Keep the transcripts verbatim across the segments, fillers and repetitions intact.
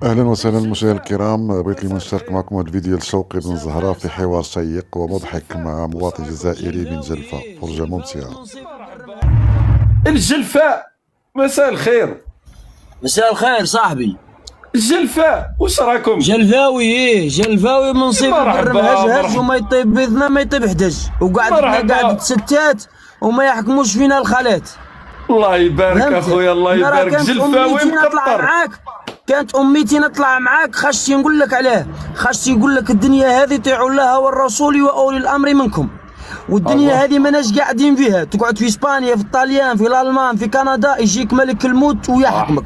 اهلا وسهلا مشاهدينا الكرام، بغيت اليوم نشارك معكم هذا الفيديو لشوقي بن زهراء في حوار شيق ومضحك مع مواطن جزائري من جلفة. فرجة ممتعة. الجلفاء، مساء الخير. مساء الخير صاحبي. الجلفاء واش راكم؟ جلفاوي ايه جلفاوي من صيف البر مهجهج وما يطيب بيضنا ما يطيب حدج وقعدنا قعدة ستات وما يحكموش فينا الخالات. الله يبارك اخويا، الله يبارك. جلفاوي مكطر معاك. كانت اميتي نطلع معاك خشتي نقول لك عليه، خشتي نقول لك الدنيا هذه طيعوا الله والرسول واولي الامر منكم، والدنيا هذه ماناش قاعدين فيها. تقعد في اسبانيا، في الطاليان، في الالمان، في كندا، يجيك ملك الموت ويحكمك.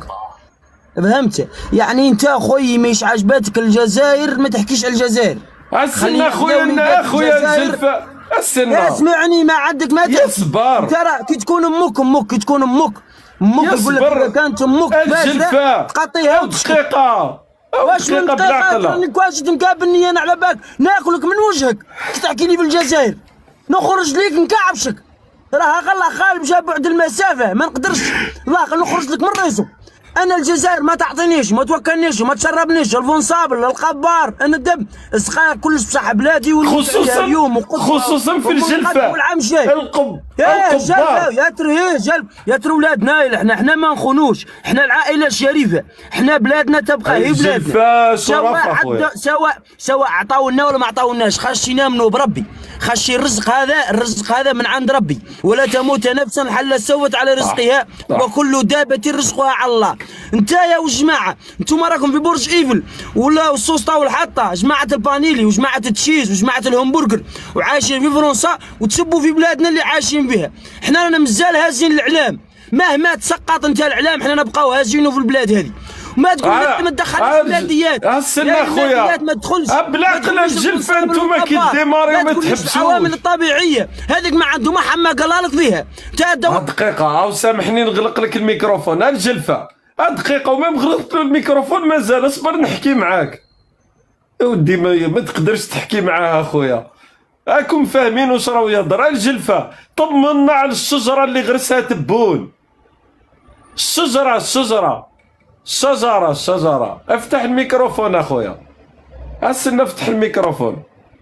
فهمت؟ يعني انت اخوي مش عجبتك الجزائر ما تحكيش على الجزائر. استنى اخويا، اخويا الجلفاء استنى اسمعني، ما عندك ما يصبر. ترى كي تكون امك امك كي تكون امك امك تقول لك كانت امك الجلفاء تقطيها دقيقة واش من دقيقة انك واش مقابلني انا على بالك ناكلك من وجهك تحكي لي بالجزائر نخرج ليك نكعبشك. راه الله غالب جاب بعد المسافة ما نقدرش الله نخرج لك من الريزو. انا الجزائر ما تعطينيش ما توكلنيش وما تشربنيش الفونصابل القبار انا الدم الصغار كلش بصح بلادي خصوصا اليوم خصوصا في الجلفاء والعام الجاي القب القبار يا ترى يا جلب يا ترى ولادنا احنا احنا ما نخونوش، احنا العائله الشريفه، احنا بلادنا تبقى هي بلادنا سواء سواء سواء عطاونا ولا ما عطاوناش. خشي نامنوا بربي، خشي الرزق هذا الرزق هذا من عند ربي، ولا تموت نفسا حل سوت على رزقها وكل دابه رزقها على الله. انت يا والجماعه انتم راكم في برج ايفل ولا السوسطه والحطه، جماعه البانيلي وجماعه التشيز وجماعه الهمبرجر وعايشين في فرنسا وتسبوا في بلادنا اللي عايشين بها. احنا رانا مازال هازين الاعلام، مهما تسقط انت الاعلام احنا نبقاو هازينه في البلاد هذه. وما تقول آه ما تدخلش في البلاديات. استنى اخويا ما تدخلش بالعقل الجلفه انتم كي ديماري وما تحبسوش. العوامل الطبيعيه هذيك ما عندهم حما قال لك فيها. دقيقه او سامحني نغلق لك الميكروفون. الجلفه دقيقه وما غلقت له الميكروفون مازال. اصبر نحكي معاك يا ودي، ما, ما تقدرش تحكي معاه اخويا. راكم فاهمين واش راهو يهضر. الجلفه طمنا على الشجره اللي غرسها تبون. الشجره الشجره الشجره الشجره افتح الميكروفون اخويا. استنى افتح الميكروفون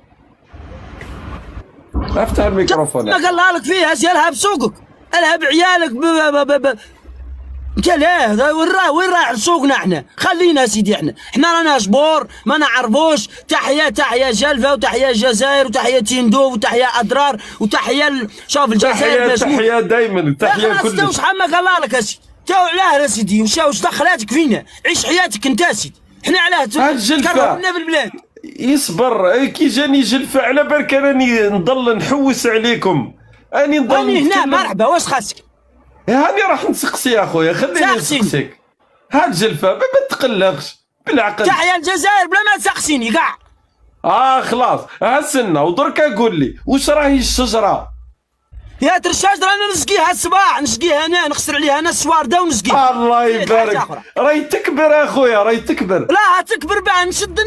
افتح الميكروفون. ما قال لك فيها سيرها بسوقك الها بعيالك ب ب ب ب انت لا وين راه وين راه سوقنا احنا. خلينا سيدي احنا احنا رانا جبور ما نعرفوش. تحيه تحيه جلفه وتحيه الجزائر وتحيه تيندو وتحيه اضرار وتحيه ال... شوف الجزائر تحيه تحيه دايما تحيه كلش. واش حما قال لك اسيدي تاو علاه يا سيدي واش دخلاتك فينا. عيش حياتك انت سيدي. احنا علاه تكرهنا بالبلاد. يصبر كي جاني جلفه على بالك راني نضل نحوس عليكم. اني نضل راني هنا مرحبا واش خاصك. هاني راح نسقسي يا خويا خليني نسقسيك. هاد جلفه ما تقلقش بالعقل. تحيا الجزائر بلا ما تسقسيني كاع. اه خلاص هسنا ودركا قول لي واش راهي الشجره. يا ترى الشجره انا نسقيها الصباح نسقيها انا نغسل عليها انا السوارده ونسقيها. الله يبارك. راهي تكبر اخويا راهي تكبر. لا تكبر باه نشد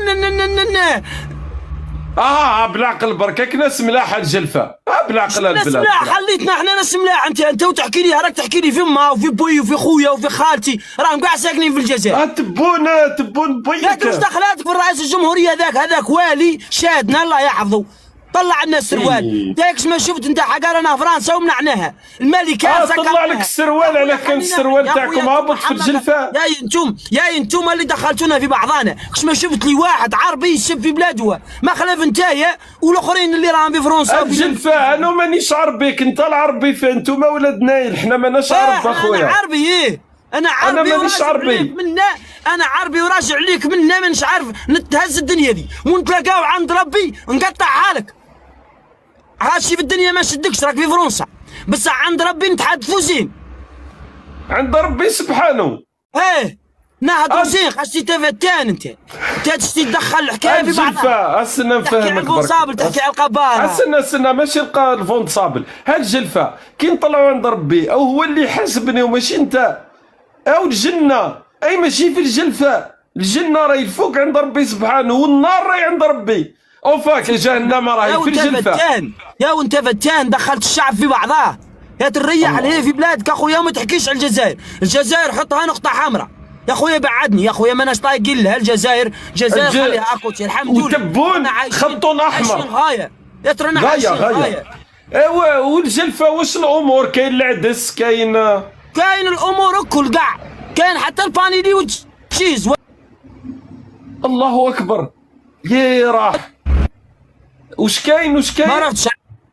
اه بالعقل بركك ناس ملاحه الجلفه. اه بالعقل البلاد. ناس ملاح خليتنا احنا ناس ملاح. انت انت وتحكي لي راك تحكي لي في امها وفي بوي وفي خويا وفي خالتي راهم كاع ساكنين في الجزائر. اه تبون تبون بويك. لا واش دخلاتك في الرئيس الجمهوريه ذاك هذاك والي شادنا الله يحفظه طلع لنا السروال. داكش ما شفت انت حقا رانا فرنسا ومنعناها الملكه. اه طلع لك السروال على كان السروال تاعكم هابط في الجلفه. يا انتم يا انتم اللي دخلتونا في بعضانا. كش ما شفت لي واحد عربي يسب في بلاده ما خلاف نتايا والاخرين اللي راهم في فرنسا. الجلفه انا مانيش عربي انت العربي فانتم ولاد نايل. احنا ماناش عرب اخويا. انا عربي ايه انا عربي انا مانيش عربي منا. انا عربي وراجع ليك منا مانيش عارف نتهز الدنيا دي ونتلاقاو عند ربي نقطعها لك. هادشي في الدنيا ما شدكش راك في فرنسا بس عند ربي نتحدثوا زين. عند ربي سبحانه. ايه نهضروا زين. خاصك تفتان انت انت تشتي تدخل الحكايه في بعضها. الجلفه استنى نفهمك. تحكي على الفونصابل تحكي على القباره. استنى استنى ماشي الفونصابل. هاد الجلفه كي نطلعوا عند ربي او هو اللي حاسبني وماشي انت. او الجنه اي ماشي في الجلفه. الجنه راهي الفوق عند ربي سبحانه والنار راهي عند ربي. اوفاك جهنم راهي في الجلفه. فتان يا وانت فتان دخلت الشعب في بعضاه. يا تريح عليه في بلادك اخويا وما تحكيش على الجزائر. الجزائر حطها نقطه حمراء يا خويا بعدني يا خويا ماناش طايقين لها الجزائر، الجزائر الج... خليها اكوتي الحمد لله. وتبون خطون احمر غايه يا ترى انا غايه غايه. ايوا والجلفه واش الامور؟ كاين العدس، كاين كاين الامور الكل كاع، كاين حتى البانيلي والتشيز و... الله اكبر يا راح. واش كاين واش كاين؟ ما رحتش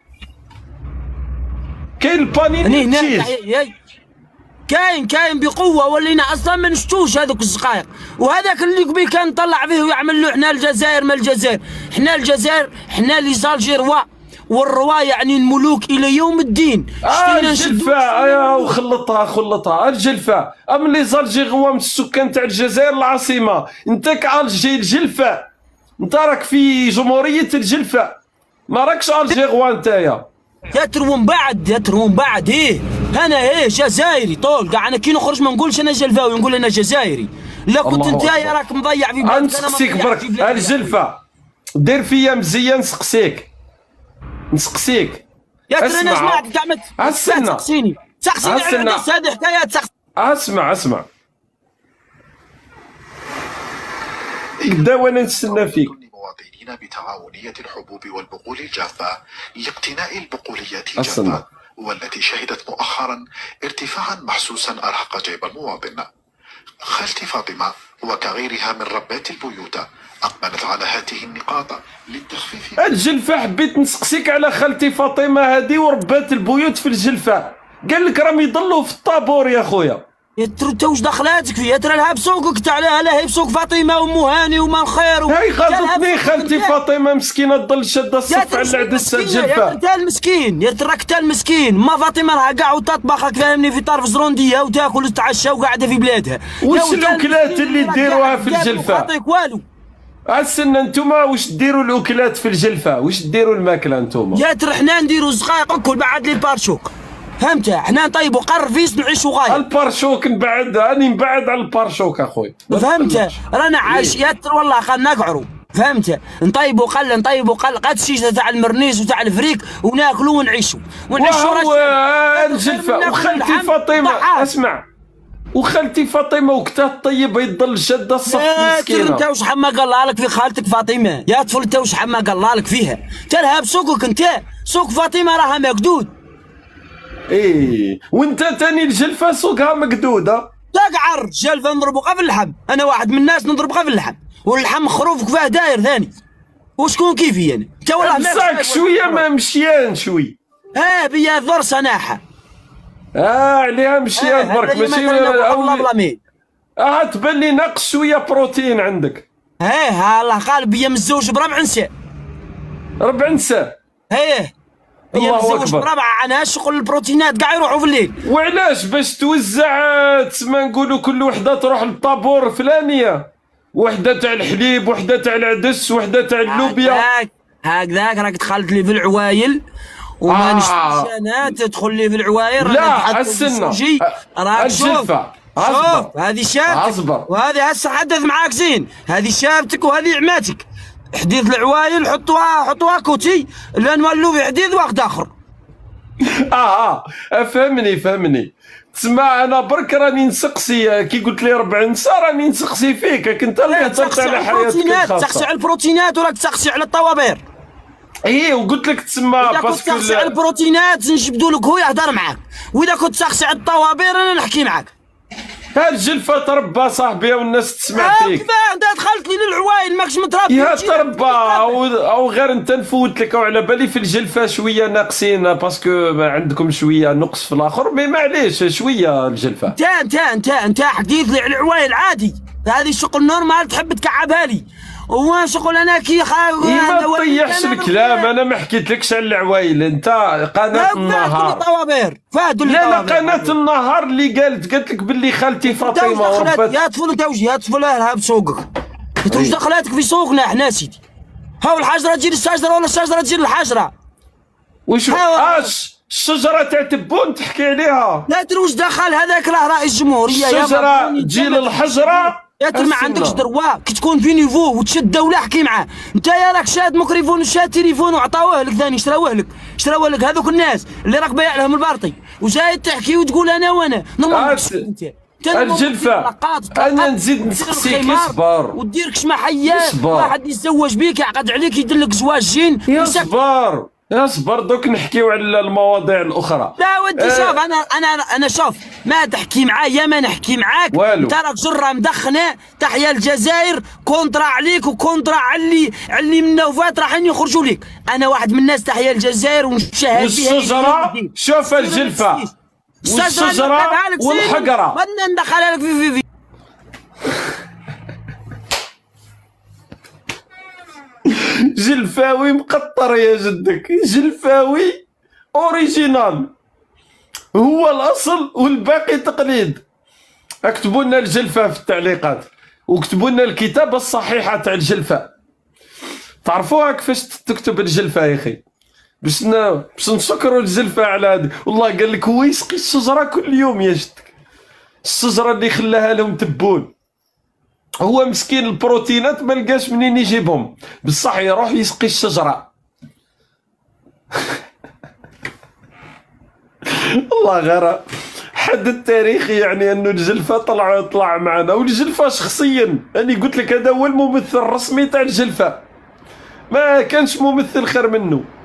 كاين البانيلي والتشيز. كاين كاين بقوه، ولينا اصلا ما نشتوش هذوك الزقايق، وهذاك اللي قبيل كان نطلع فيه ويعمل له حنا الجزائر ما الجزائر، حنا الجزائر حنا لي زالجيروا والروا يعني الملوك الى يوم الدين. اه الجلفه يا وخلطها خلطها الجلفه ام لي زالجيروا من السكان تاع الجزائر العاصمه. انت كالجي الجلفه، انت راك في جمهوريه الجلفه، ما راكش الجيروا نتايا. يترو من بعد يترو من بعد ايه انا ايه جزائري طول كاع. انا كي نخرج ما نقولش انا جلفاوي، نقول انا جزائري. لا كنت نتايا راك مضيع في بلادك. نسقسيك برك الجلفه دير فيا مزيان، نسقسيك نسقسيك يا ترى انا سمعت كاع ما تسقسيني تسقسيني على العدس، هذه حكايات تسقسيني. اسمع اسمع قدا وانا نستنى فيك. المواطنين بتعاونية الحبوب والبقول الجافة لاقتناء البقوليات الجافة، والتي شهدت مؤخرا ارتفاعا محسوسا أرهق جيب المواطن. خالتي فاطمة وكغيرها من ربات البيوت أقبلت على هذه النقاط للتخفيف. الجلفة حبيت نسقسيك على خالتي فاطمة هذه وربات البيوت في الجلفة، قال لك راهم يضلوا في الطابور يا خويا. يا ترى انت واش دخلاتك فيها؟ ترى لها بسوقك تاع لها هي بسوق فاطمه وام هاني وما الخير و... هاي غلطتني خالتي فاطمه مسكينه تضل شاده الصف على العدس الجلفه. انت المسكين يا تراك انت المسكين. ما فاطمه راها كاع وتطبخ فاهمني في طرف زرونديه وتاكل وتتعشى وقاعده في بلادها. واش الاكلات اللي ديروها في الجلفه؟ ما نعطيك والو. استنى انتوما واش ديروا الاكلات في الجلفه؟ واش ديروا الماكله انتوما؟ يا ترى حنا نديروا الزقايق الكل بعد لي بارشوك فهمت؟ حنا نطيبوا قرفيس نعيشوا غايه. البارشوك نبعد راني نبعد على البارشوك اخويا فهمت؟ رانا عايش يا ترى والله خلنا نقعروا فهمت؟ نطيبوا قل نطيبوا قل قد الشيشه تاع المرنيس وتاع الفريك وناكلوا ونعيشوا ونعيشوا راه الجلفه. وخالتي فاطمه اسمع، وخالتي فاطمه وقتها الطيب يضل شاده الصف مسكينه. انت واش حما قال لك في خالتك فاطمه يا طفل؟ انت واش حما قال لك فيها؟ تلها بسوقك انت، سوق فاطمه راها مقدود. ايه وانت تاني الجلفه سوقها مقدوده. تقعر الجلفه نضربوا غير في اللحم، انا واحد من الناس نضرب غير في اللحم، واللحم خروف كفاه داير ثاني. وشكون كيفي انا؟ انت والله مساك شويه ما مشيان شوي. اه بيا ضر سناحه. اه عليها مشيان برك آه ماشي اول. اه تبان لي ناقص شويه بروتين عندك. اه الله قال بيا مزوج بربع نساء. ربع نساء؟ ايه الله اكبر. بربع عنها شغل البروتينات كاع يروحوا في الليل. وعلاش؟ باش توزع تسمى نقولوا كل وحده تروح للطابور فلانيه، وحده تاع الحليب وحده تاع العدس وحده تاع اللوبيا. هكذاك هكذاك راك دخلت لي في العوايل وما نشتيش انا تدخل لي في العوايل. لا استنى راك شوف شوف هذه شابتك وهذه هسه حدث معاك زين، هذه شابتك وهذه عماتك. حديث العوايل حطوها حطوها كوتي لا نولوا في حديث واحد اخر. اه اه فهمني فهمني. تسمع انا برك راني نسقسي كي قلت لي ربع نساء راني نسقسي فيك انت اللي هضرت على حياتك الخاصه. تسقسي على البروتينات وراك تسقسي على الطوابير. ايه وقلت لك تسمى باسكو اذا كنت تسقسي على البروتينات نجبدوا لك هو يهضر معاك، واذا كنت تسقسي على الطوابير انا نحكي معاك. هاد الجلفه تربى صاحبي والناس تسمع فيك. كيفاه انت دخلت لي للعوايل ماكش متربي؟ يا تربى او, أو غير انت نفوت لك، وعلى بالي في الجلفه شويه ناقصين باسكو عندكم شويه نقص في الاخر، مي معليش شويه الجلفه. انت انت انت انت حديث لي على العوايل عادي، هذه شغل نورمال تحب تكعبها لي، وما شغل انا كي خا ما تطيحش الكلام. انا ما حكيتلكش على العوايل، انت قناه النهار. طوابير فهدوا لي لا لا قناه النهار اللي قالت قالت لك باللي خالتي فاطمه وربات. يا طفل انت وش يا طفل لها بسوقك، انت واش دخلاتك في سوقنا احنا سيدي؟ هاو الحجره تجي للشجره ولا الشجره تجي للحجره؟ وش اش الشجره تاع تبون تحكي عليها؟ لا تدري واش دخل هذاك راه رئيس الجمهوريه. الشجره تجي للحجره يا ترى ما عندكش دروا كي تكون في نيفو وتشد الدوله احكي معاه. انت يا راك شاد ميكروفون وشاد تليفون وعطاوه لك ثاني شراوه لك شراوه لك هذوك الناس اللي راك بايع لهم البارطي وجاي تحكي وتقول انا وانا نورمال. انت الجلفه انا نزيد نسقسيك اصبر ودير كشما حيات واحد يتزوج بيك يعقد عليك يدير لك زواجين اصبر اصبر دوك نحكيو على المواضيع الاخرى. لا ودي شوف انا انا انا شوف ما تحكي معايا ما نحكي معاك انت راك جره مدخنه. تحيا الجزائر كونترا عليك وكونترا علي علي من وفات راحين يخرجوا لك. انا واحد من الناس تحيا الجزائر ونشاهد فيها الشجره. شوف الجلفه والشجره والحقره ما ندخلها لك في في في جلفاوي مقطر يا جدك. جلفاوي اوريجينال هو الاصل والباقي تقليد. اكتبوا لنا الجلفه في التعليقات وكتبوا لنا الكتابه الصحيحه تاع الجلفه. تعرفوها كيفاش تكتب الجلفه يا اخي باش باش نشكروا الجلفه على هذه. والله قال لك هو يسقي الشجره كل يوم يا جدك. الشجره اللي خلاها لهم تبون. هو مسكين البروتينات ما لقاش منين يجيبهم بصح يروح يسقي الشجره. والله غير حدث تاريخي يعني انه الجلفه طلع طلع معنا. والجلفه شخصيا انا قلت لك هذا هو الممثل الرسمي تاع الجلفه ما كانش ممثل خير منه.